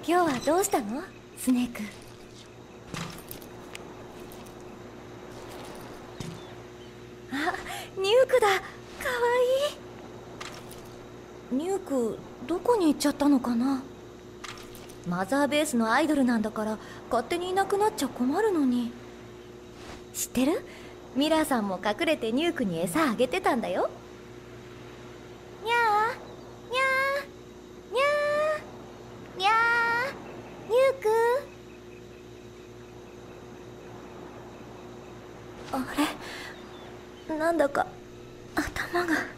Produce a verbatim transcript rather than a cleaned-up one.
今日はどうしたのスネーク。あ、ニュークだ。かわいい。ニュークどこに行っちゃったのかな。マザーベースのアイドルなんだから勝手にいなくなっちゃ困るのに。知ってる？ミラーさんも隠れてニュークに餌あげてたんだよ。にゃーにゃーにゃーにゃーニューク。あれ、なんだか頭が。